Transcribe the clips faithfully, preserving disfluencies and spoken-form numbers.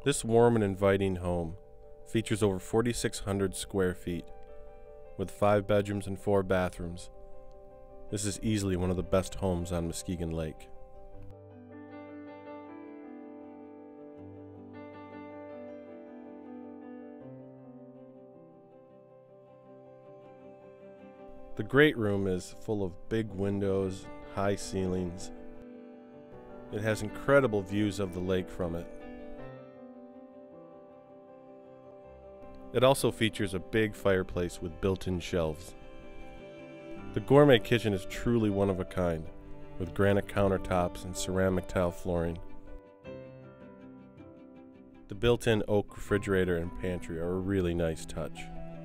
This warm and inviting home features over forty-six hundred square feet with five bedrooms and four bathrooms. This is easily one of the best homes on Muskegon Lake. The great room is full of big windows, high ceilings. It has incredible views of the lake from it. It also features a big fireplace with built-in shelves. The Gourmet Kitchen is truly one of a kind, with granite countertops and ceramic tile flooring. The built-in oak refrigerator and pantry are a really nice touch.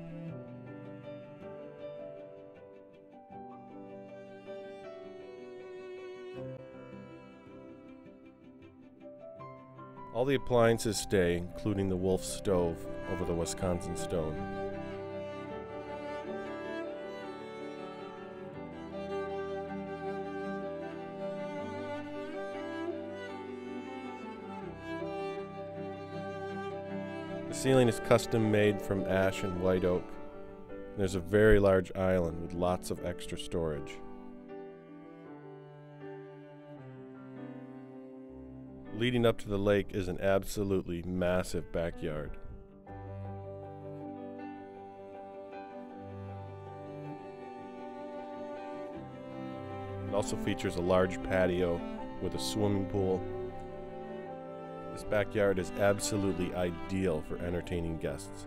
All the appliances stay, including the Wolf stove over the Wisconsin stone. The ceiling is custom made from ash and white oak. There's a very large island with lots of extra storage. Leading up to the lake is an absolutely massive backyard. It also features a large patio with a swimming pool. This backyard is absolutely ideal for entertaining guests.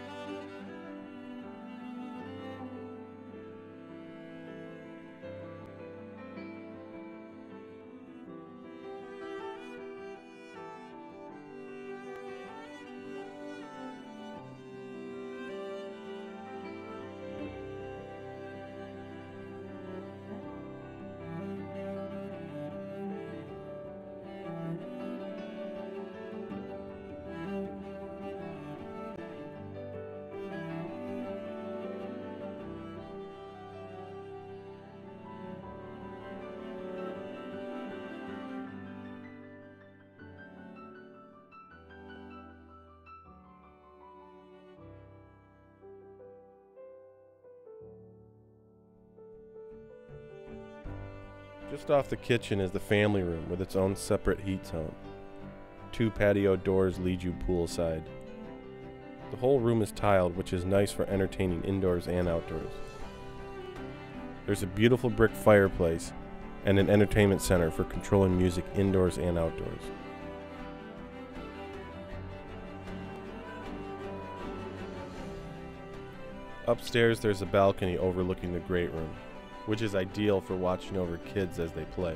Just off the kitchen is the family room with its own separate heat zone. Two patio doors lead you poolside. The whole room is tiled, which is nice for entertaining indoors and outdoors. There's a beautiful brick fireplace and an entertainment center for controlling music indoors and outdoors. Upstairs there's a balcony overlooking the great room, which is ideal for watching over kids as they play.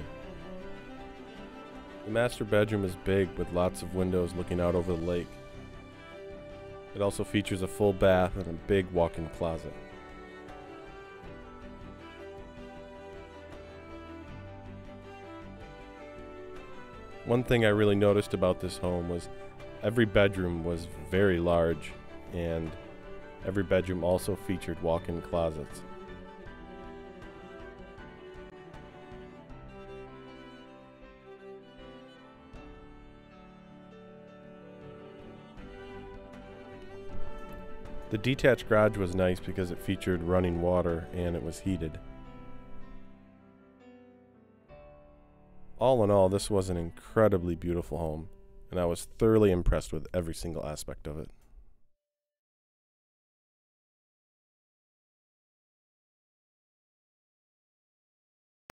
The master bedroom is big with lots of windows looking out over the lake. It also features a full bath and a big walk-in closet. One thing I really noticed about this home was every bedroom was very large, and every bedroom also featured walk-in closets. The detached garage was nice because it featured running water and it was heated. All in all, this was an incredibly beautiful home, and I was thoroughly impressed with every single aspect of it.